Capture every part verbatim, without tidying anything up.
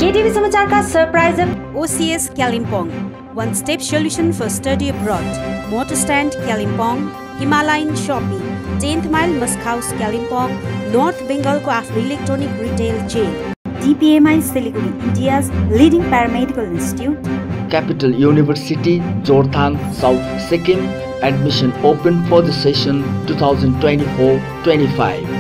केटीभी समाचारका सरप्राइजर OCS Kalimpong, one step solution for study abroad, Motor Stand Kalimpong, Himalayan Shopping, tenth Mile Musk House Kalimpong, North Bengal को आफ्नो electronic retail chain, D P M I Siliguri, India's leading paramedical institute, Capital University, Jorthang, South Sikkim. Admission open for the session twenty twenty-four twenty-five.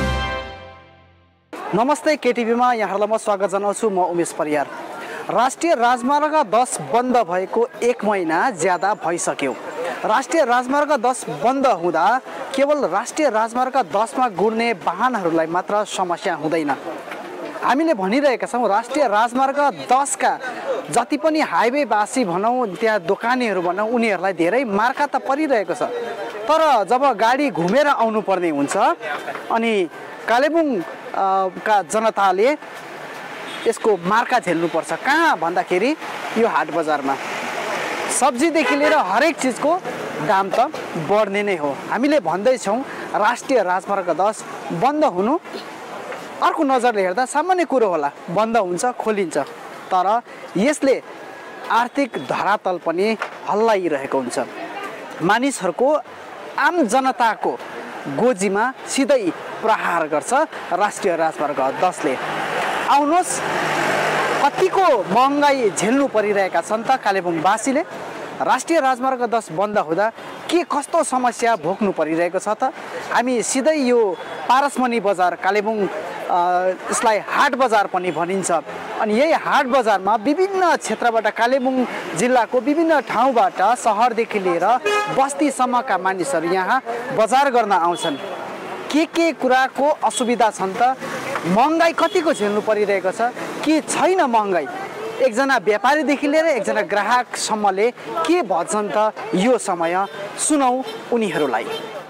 नमस्ते, केटीभीमा यहाँहरूलाई म स्वागत जनाउँछु। म उमेश परियार। राष्ट्रिय राजमार्ग दस बन्द भएको एक महिना ज्यादा भइसक्यो। राष्ट्रिय राजमार्ग दस बन्द हुँदा केवल राष्ट्रिय राजमार्ग दस मा गुड्ने वाहनहरूलाई मात्र समस्या हुँदैन। हामीले भनिरहेका छौँ राष्ट्रिय राजमार्ग दस का जति पनि हाइवेवासी भनौँ, त्यहाँ दोकानीहरू भनौँ, उनीहरूलाई धेरै मार्का त परिरहेको छ। तर जब गाडी घुमेर आउनुपर्ने हुन्छ अनि कालेबुङ का जनताले यसको मार्का झेल्नुपर्छ। कहाँ भन्दाखेरि यो हाट बजारमा सब्जीदेखि लिएर हरेक चिजको दाम त बढ्ने नै हो। हामीले भन्दैछौँ राष्ट्रिय राजमार्ग दस बन्द हुनु अर्को नजरले हेर्दा सामान्य कुरो होला, बन्द हुन्छ खोलिन्छ, तर यसले आर्थिक धरातल पनि हल्लाइरहेको हुन्छ। मानिसहरूको आम जनताको गोजीमा सिधै प्रहार गर्छ राष्ट्रिय राजमार्ग दसले। आउनुहोस्, कतिको महँगाई झेल्नु परिरहेका छन् त कालेबुङवासीले। राष्ट्रिय राजमार्ग दस बन्द हुँदा के कस्तो समस्या भोग्नु परिरहेको छ त हामी सिधै यो पारसमणि बजार कालेबुङ यसलाई हाट बजार पनि भनिन्छ। अनि यही हाट बजारमा विभिन्न क्षेत्रबाट कालेबुङ जिल्लाको विभिन्न ठाउँबाट सहरदेखि लिएर बस्तीसम्मका मानिसहरू यहाँ बजार गर्न आउँछन्। के के कुराको असुविधा छन् त, महँगाई कतिको झेल्नु परिरहेको छ कि छैन महँगाई, एकजना व्यापारीदेखि लिएर एकजना ग्राहकसम्मले के भन्छन् त यो समय सुनौ उनीहरूलाई।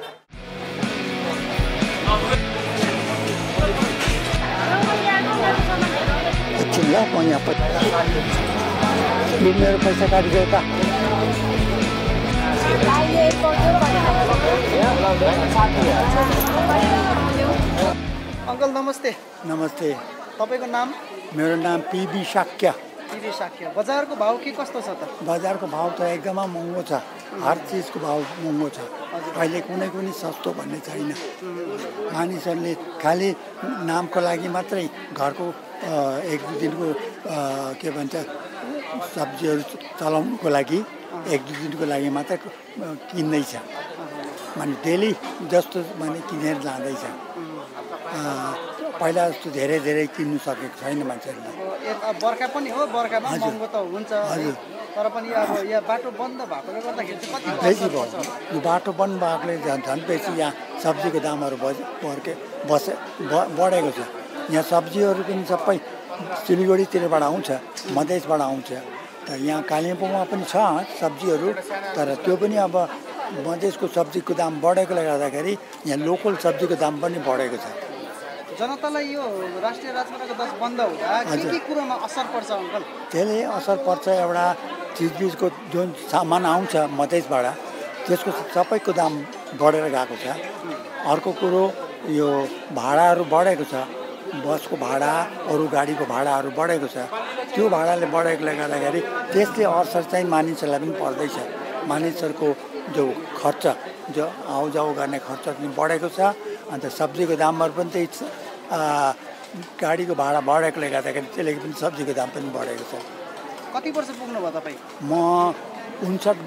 मेरो पैसा काटिदियो त। अङ्कल नमस्ते। नमस्ते। तपाईँको नाम? मेरो नाम पिबी साक्य। पिबी साक्य। बजारको भाउ के कस्तो छ त? बजारको भाउ त एकदमै महँगो छ। हर चिजको भाउ महँगो छ। अहिले कुनै पनि सस्तो भन्ने छैन। मानिसहरूले खालि नामको लागि मात्रै घरको एक दुई दिनको के भन्छ सब्जीहरू चलाउनुको लागि एक दुई दिनको लागि मात्रै किन्दैछ। माने डेली जस्तो माने किनेर लाँदैछ। पहिला जस्तो धेरै धेरै किन्नु सकेको छैन मान्छेहरूले। बर्खा पनि हो, बर्खामा महँगो त हुन्छ। हजुर, तर पनि अब यहाँ बाटो बन्द भएकोले गर्दाखेरि चाहिँ कति बेसी भयो। यो बाटो बन्द भएकोले झन् झन् बेसी यहाँ सब्जीको दामहरू बढ्के बसे बढेको छ। यहाँ सब्जीहरू पनि सबै सिलगढीतिरबाट आउँछ, मधेसबाट आउँछ। त यहाँ कालिम्पोङमा पनि छ सब्जीहरू, तर त्यो पनि अब मधेसको सब्जीको दाम बढेकोले गर्दाखेरि यहाँ लोकल सब्जीको दाम पनि बढेको छ। जनतालाई यो राष्ट्रिय राजमार्ग दस बन्द हुँदा के के कुरोमा असर पर्छ अङ्कल? त्यसले असर पर्छ, एउटा चिजबिजको जुन सामान आउँछ मधेसबाट त्यसको सबैको दाम बढेर गएको छ। अर्को कुरो यो भाडाहरू बढेको छ, बसको भाडा अरू गाडीको भाडाहरू बढेको छ। त्यो भाडाले बढेकोले गर्दाखेरि त्यसले असर चाहिँ मानिसहरूलाई पनि पर्दैछ। मानिसहरूको जो खर्च, जो आउजाउ गर्ने खर्च पनि बढेको छ। अन्त सब्जीको दामहरू पनि त्यही गाडीको भाडा बढेकोले गर्दाखेरि त्यसले पनि सब्जीको दाम पनि बढेको छ। कति वर्ष पुग्नु भयो तपाईँ? म उन्सठ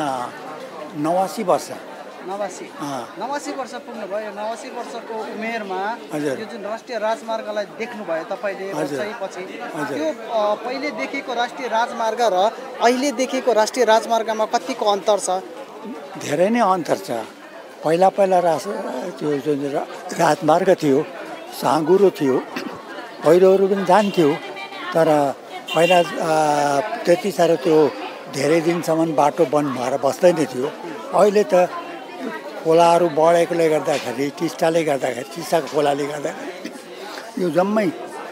नवासी वर्ष। नवासी नवासी वर्ष पुग्नु भयो। नवासी वर्षको उमेरमा यो जुन राष्ट्रिय राजमार्गलाई देख्नुभयो तपाईँले वर्षैपछि, त्यो पहिले देखेको राष्ट्रिय राजमार्ग र अहिले देखेको राष्ट्रिय राजमार्गमा कतिको अन्तर छ? धेरै नै अन्तर छ। पहिला पहिला राज त्यो जुन राजमार्ग थियो साँगुरो थियो, पहिरोहरू पनि जान्थ्यो, तर पहिला त्यति साह्रो त्यो धेरै दिनसम्म बाटो बन्द भएर बस्दैन थियो। अहिले त खोलाहरू बढेकोले गर्दाखेरि, टिस्टाले गर्दाखेरि, टिस्टाको खोलाले गर्दाखेरि यो जम्मै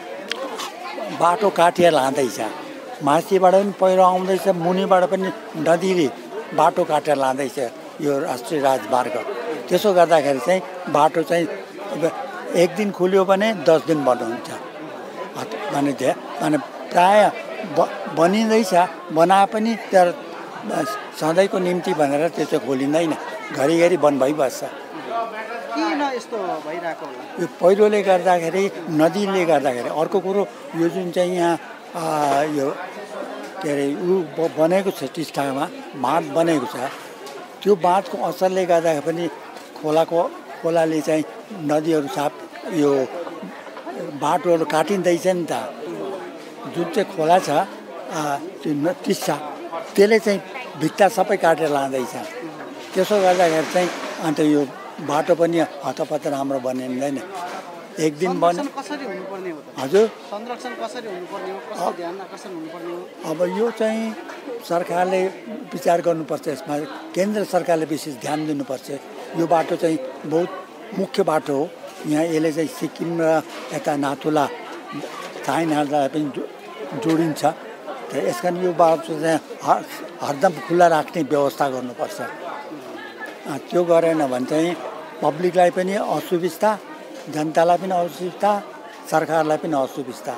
बाटो काटिएर लाँदैछ। माथिबाट पनि पहिरो आउँदैछ, मुनिबाट पनि नदीले बाटो काटेर लाँदैछ यो राष्ट्रिय राजमार्ग। त्यसो गर्दाखेरि चाहिँ बाटो चाहिँ एक दिन खुल्यो भने दस दिन बन्द हुन्छ। माने धे माने प्राय ब बनिँदैछ, बनाए पनि तर सधैँको निम्ति भनेर त्यो चाहिँ खोलिँदैन, घरिघरि बन्द भइबस्छ। किन यस्तो भइरहेको होला? यो पहिरोले गर्दाखेरि, नदीले गर्दाखेरि। अर्को कुरो यो जुन चाहिँ यहाँ यो के अरे ऊ बनेको छ, टिस्टामा बाँध बनेको छ, त्यो बाँधको असरले गर्दाखेरि पनि खोलाको खोलाले चाहिँ नदीहरू साफ यो बाटोहरू काटिँदैछ नि त। जुन चाहिँ खोला छ त्यो टिस्टा, त्यसले चाहिँ भित्ता सबै काटेर लाँदैछ। त्यसो गर्दाखेरि चाहिँ अन्त यो बाटो पनि हतपत राम्रो बनिँदैन। एक दिन बन कसरी हुनुपर्ने हो त? हजुर, संरक्षण कसरी हुनुपर्ने हो, कसरी ध्यान आकर्षण हुनुपर्ने हो? अब यो चाहिँ सरकारले विचार गर्नुपर्छ, यसमा केन्द्र सरकारले विशेष ध्यान दिनुपर्छ। यो बाटो चाहिँ बहुत मुख्य बाटो हो। यहाँ यसले चाहिँ सिक्किम र यता नाथुला चाइनालाई पनि जोडिन्छ। र यस कारण यो बाटो चाहिँ हर हरदम खुल्ला राख्ने व्यवस्था गर्नुपर्छ। त्यो गरेन भने चाहिँ पब्लिकलाई पनि असुविस्ता, जनतालाई पनि असुविस्ता, सरकारलाई पनि असुविस्ता।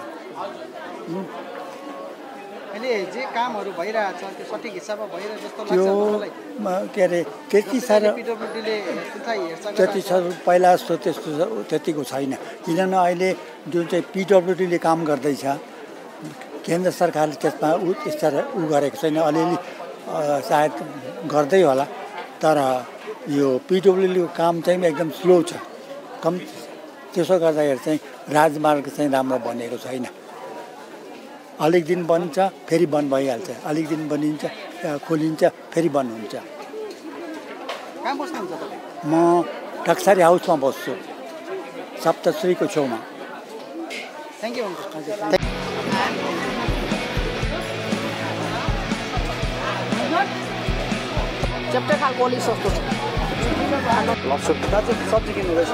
अहिले जे कामहरू भइरहेछ त्यो सठिक हिसाबमा भइरहेछ जस्तो लाग्छ त्यो मलाई। के अरे त्यति साह्रो पिडब्ल्युडीले त्यसलाई हेरचाह त्यति साह्रो पहिला जस्तो त्यस्तो त्यतिको छैन। किनभने अहिले जुन चाहिँ पिडब्ल्युडीले काम गर्दैछ, केन्द्र सरकारले त्यसमा उ त्यस्ता उ गरेको छैन। अलिअलि सायद गर्दै होला, तर यो पिडब्ल्युडीको काम चाहिँ एकदम स्लो छ, कम। त्यसो गर्दाखेरि चाहिँ राजमार्ग चाहिँ राम्रो बनेको छैन। अलिक दिन बन्छ, फेरि बन्द भइहाल्छ, अलिक दिन बनिन्छ, खोलिन्छ, फेरि बन्द हुन्छ। कहाँ बस्नुहुन्छ तपाईँ? म टक्सारी हाउसमा बस्छु, सप्तश्रीको छेउमा। Thank you uncle. चेप्टे खालको अलिक सस्तो छ। दाजु सब्जी किन्नुहुँदैछ?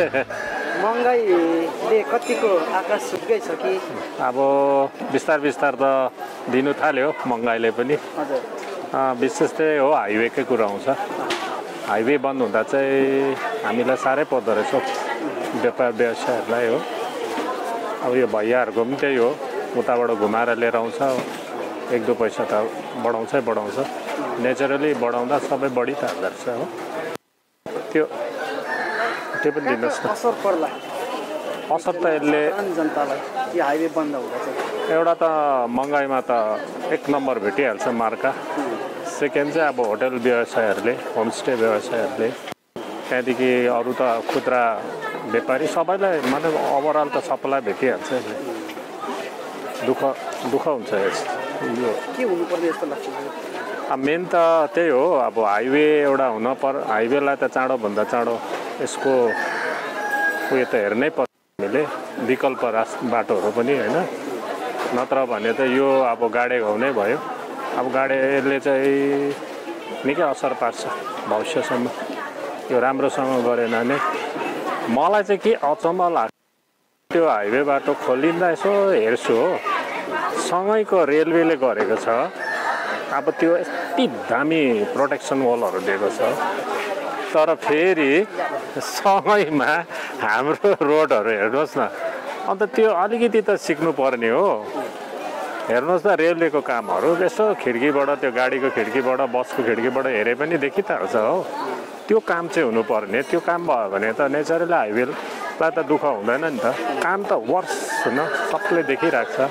महँगाईले कतिको आकाश सुत्कै छ कि? अब बिस्तार बिस्तार त दिनु थाल्यो महँगाईले पनि। हजुर, विशेष चाहिँ हो हाइवेकै कुरा आउँछ। हाइवे बन्द हुँदा चाहिँ हामीलाई साह्रै पर्दो रहेछ व्यापार व्यवसायहरूलाई हो। अब यो भैयाहरूको पनि त्यही हो, उताबाट घुमाएर लिएर आउँछ, एक दुई पैसा त बढाउँछै बढाउँछ। नेचुरली बढाउँदा सबै बढी त हाल्दो रहेछ हो। त्यो त्यो पनि दिनुहोस् न। असर पर्ला असर त यसले जनतालाई यो हाइवे बन्द हुँदा चाहिँ? एउटा त महँगाईमा त एक नम्बर भेटिहाल्छ मार्का। सेकेन्ड चाहिँ अब होटल व्यवसायहरूले, होमस्टे व्यवसायहरूले, त्यहाँदेखि अरू त खुद्रा व्यापारी सबैलाई, मतलब ओभरअल त सबैलाई भेटिहाल्छ यसले। दुःख दुःख हुन्छ यस यो के हुनुपर्ने जस्तो लाग्छ? अब मेन त त्यही हो, अब हाइवे एउटा हुन पर हाइवेलाई त चाँडोभन्दा चाँडो यसको उयो त हेर्नै पर्छ हामीले, विकल्प रास बाटोहरू पनि होइन। नत्र भने त यो अब गाडे घाउ नै भयो। अब गाडेले चाहिँ निकै असर पार्छ भविष्यसम्म, यो राम्रोसँग गरेन भने। मलाई चाहिँ के अचम्म लाग्छ, त्यो हाइवे बाटो खोलिँदा यसो हेर्छु हो, सँगैको रेलवेले गरेको छ। अब त्यो यति दामी प्रोटेक्सन वालहरू दिएको छ, तर फेरि सँगैमा हाम्रो रोडहरू हेर्नुहोस् न। अन्त त्यो अलिकति त सिक्नु पर्ने हो। हेर्नुहोस् न, रेलवेको कामहरू यसो खिड्कीबाट, त्यो गाडीको खिड्कीबाट, बसको खिड्कीबाट हेरे पनि देखि त हाल्छ हो। त्यो काम चाहिँ हुनुपर्ने। त्यो काम भयो भने त नेचरली हाइवेलाई त दुःख हुँदैन नि त। काम त वर्स हुन सबले देखिरहेको छ।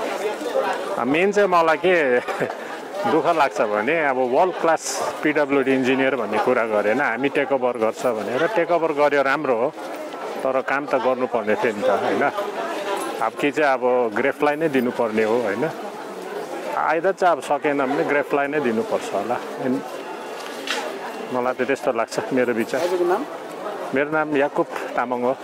मेन चाहिँ मलाई के दुःख लाग्छ भने अब वर्ल्ड क्लास पिडब्ल्युडी इन्जिनियर भन्ने कुरा गरेन, हामी टेकओभर गर्छ भनेर। टेकओभर गर्यो राम्रो हो, तर काम त गर्नुपर्ने थियो नि त होइन। अब के चाहिँ अब ग्रेफलाई नै दिनुपर्ने हो होइन। आइदा चाहिँ अब सकेन भने ग्रेफलाई नै दिनुपर्छ होला, मलाई त त्यस्तो लाग्छ मेरो विचार। मेरो नाम याकुब तामाङ हो।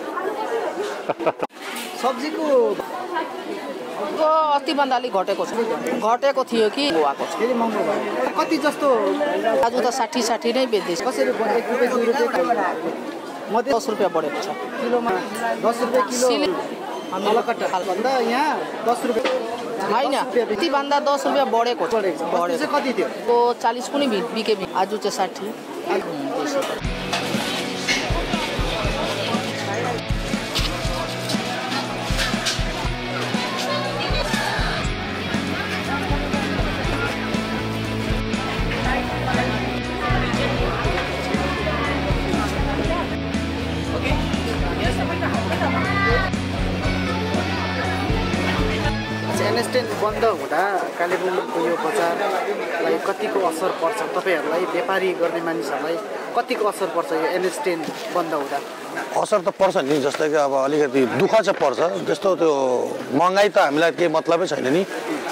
सब्जीको अस्तिभन्दा अलिक घटेको छ, घटेको थियो कि आएको छ। फेरि महँगो भयो। कति जस्तो? आज त साठी साठी नै बेच्दैछ। कसरी बढ्यो? एक रुपियाँ दुई रुपियाँ मध्य दस रुपियाँ बढेको छ किलोमा। दस रुपियाँ किलो अलकट्टा भन्दा यहाँ दस रुपियाँ होइन, अस्तिभन्दा दस रुपियाँ बढेको छ। बढेको चाहिँ कति थियो? चालिस पनि बिके, आज चाहिँ साठी। एनएस टेन बन्द हुँदा कालेबुङको यो बजारलाई कतिको असर पर्छ तपाईँहरूलाई व्यापारी गर्ने मानिसहरूलाई कतिको असर पर्छ यो एनएस टेन बन्द हुँदा? असर त पर्छ नि, जस्तै कि अब अलिकति दुःख चाहिँ पर्छ। जस्तो त्यो महँगाई त हामीलाई केही मतलबै छैन नि,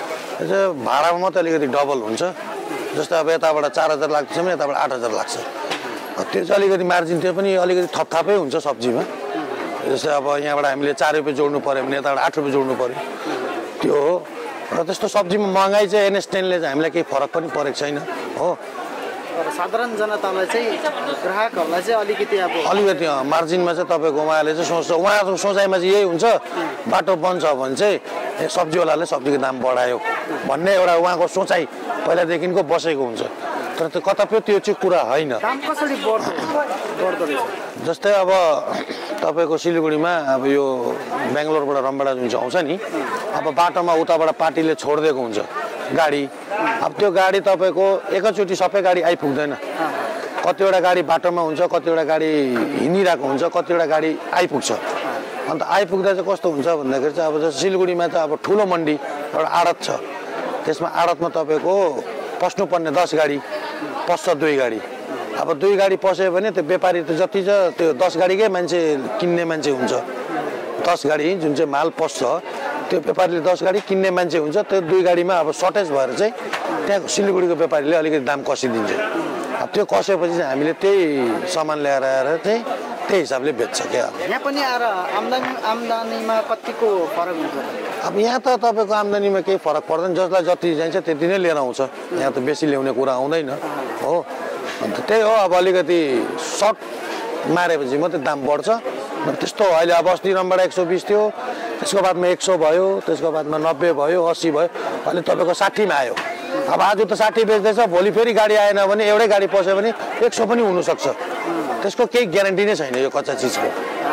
भाडामा मात्रै अलिकति डबल हुन्छ। जस्तै अब यताबाट चार हजार लाग्छ भने यताबाट आठ हजार लाग्छ, त्यो चाहिँ अलिकति मार्जिन त्यो पनि अलिकति थपथापै हुन्छ सब्जीमा। जस्तै अब यहाँबाट हामीले चार रुपियाँ जोड्नु पऱ्यो भने यताबाट आठ रुपियाँ जोड्नु पऱ्यो, त्यो हो। र त्यस्तो सब्जीमा महँगाई चाहिँ एनएस टेनले चाहिँ हामीलाई केही फरक पनि परेको छैन हो। साधारण जनतालाई चाहिँ ग्राहकहरूलाई चाहिँ अलिकति अब अलिकति मार्जिनमा चाहिँ तपाईँको उहाँले चाहिँ सोच्छ, उहाँको सोचाइमा चाहिँ यही हुन्छ बाटो बन्छ भने चाहिँ सब्जीवालाले सब्जीको दाम बढायो भन्ने एउटा उहाँको सोचाइ पहिलादेखिको बसेको हुन्छ। तर त्यो कतपय त्यो चाहिँ कुरा होइन। दाम कसरी बढ्दो बढ्दो रहेछ? जस्तै अब तपाईँको सिलगढीमा अब यो बेङ्गलोरबाट रमबाडा जुन चाहिँ आउँछ नि, अब बाटोमा उताबाट पार्टीले छोडिदिएको हुन्छ गाडी। अब त्यो गाडी तपाईँको एकैचोटि सबै गाडी आइपुग्दैन, कतिवटा गाडी बाटोमा हुन्छ, कतिवटा गाडी हिँडिरहेको हुन्छ, कतिवटा गाडी आइपुग्छ। अन्त आइपुग्दा चाहिँ कस्तो हुन्छ भन्दाखेरि चाहिँ अब जस्तो सिलगढीमा चाहिँ अब ठुलो मन्डी एउटा आडत छ, त्यसमा आडतमा तपाईँको पस्नुपर्ने दस गाडी पस्छ दुई गाडी। अब दुई गाडी पस्यो भने त्यो व्यापारी त जति छ त्यो दस गाडीकै मान्छे किन्ने मान्छे हुन्छ। दस गाडी जुन चाहिँ माल पस्छ त्यो व्यापारीले दस गाडी किन्ने मान्छे हुन्छ, त्यो दुई गाडीमा अब सर्टेज भएर चाहिँ त्यहाँ सिलगढीको व्यापारीले अलिकति दाम कसिदिन्छ। अब त्यो कसेपछि चाहिँ हामीले त्यही सामान ल्याएर आएर चाहिँ त्यही हिसाबले बेच्छ क्या। यहाँ पनि आएर आम्दानी आम्दानीमा कतिको फरक हुन्छ? अब यहाँ त तपाईँको आम्दानीमा केही फरक पर्दैन, जसलाई जति चाहिन्छ त्यति नै लिएर आउँछ। यहाँ त बेसी ल्याउने कुरा आउँदैन हो। अन्त त्यही हो, अब अलिकति सर्ट मारेपछि मात्रै दाम बढ्छ। त्यस्तो अहिले अब अस्ति रमबाट एक सौ बिस थियो, त्यसको बादमा एक सौ भयो, त्यसको बादमा नब्बे भयो, अस्सी भयो, अहिले तपाईँको साठीमा आयो। अब आज त साठी बेच्दैछ, भोलि फेरि गाडी आएन भने एउटै गाडी पस्यो भने एक सौ पनि हुनसक्छ। त्यसको केही ग्यारेन्टी नै छैन यो कच्चा चिजको।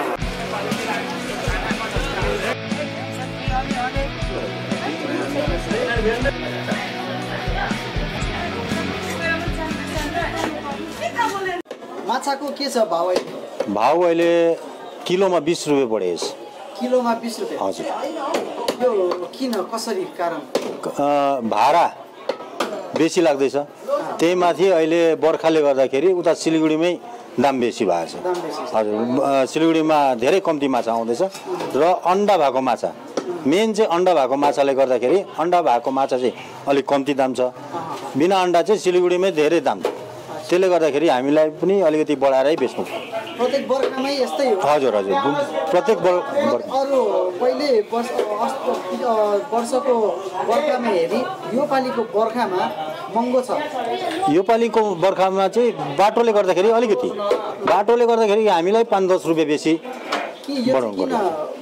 माछाको के छ भाउ अहिले? भाउ अहिले किलोमा बिस रुपियाँ बढेछ। किलोमा बिस रुपियाँ? हजुर। यो किन, कसरी कारण? भाडा बेसी लाग्दैछ, त्यही माथि अहिले बर्खाले गर्दाखेरि उता सिलगढीमै दाम बेसी भएको छ। हजुर, सिलगढीमा धेरै कम्ती माछा आउँदैछ र अन्डा भएको माछा, मेन चाहिँ अन्डा भएको माछाले गर्दाखेरि अन्डा भएको माछा चाहिँ अलिक कम्ती दाम छ, बिना अन्डा चाहिँ सिलगढीमै धेरै दाम। त्यसले गर्दाखेरि हामीलाई पनि अलिकति बढाएरै बेच्नु। प्रत्येक बर्खामै यस्तै हो? हजुर हजुर, प्रत्येक अरू पहिले वर्ष वर्षको बर्खामा हेरी यो पालिको बर्खामा महँगो छ। यो पालिको बर्खामा चाहिँ बाटोले गर्दाखेरि अलिकति बाटोले गर्दाखेरि हामीलाई पाँच दस रुपियाँ बेसी बढाउनु पर्यो।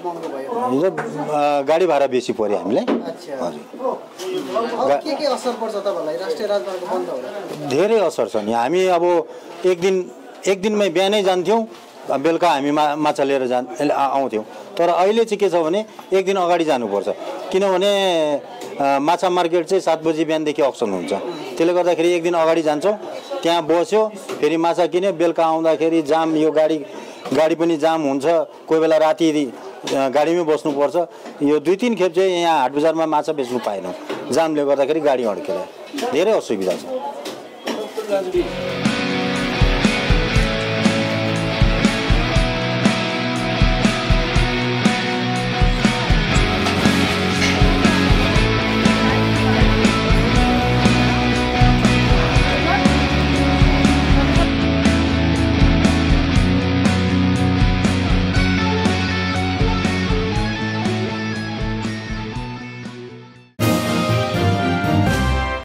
गाडी भाडा बेसी पर्यो हामीलाई। के के असर पर्छ तपाईँलाई राष्ट्रिय राजमार्ग बन्द हुँदा? धेरै असर छ नि। हामी अब एक दिन एक दिनमै बिहानै जान्थ्यौँ, बेलुका हामी मा माछा लिएर जान् आउँथ्यौँ। तर अहिले चाहिँ के छ भने एक दिन अगाडि जानुपर्छ, किनभने माछा मार्केट चाहिँ सात बजी बिहानदेखि अक्सन हुन्छ। त्यसले गर्दाखेरि एक दिन अगाडि जान्छौँ, त्यहाँ बस्यो, फेरि माछा किन्यो, बेलुका आउँदाखेरि जाम, यो गाडी गाडी पनि जाम हुन्छ, कोही बेला राति गाडीमै बस्नुपर्छ। यो दुई तिन खेप चाहिँ यहाँ हाट बजारमा माछा बेच्नु पाएनौँ, जामले गर्दाखेरि गाडी अड्केर धेरै असुविधा छ।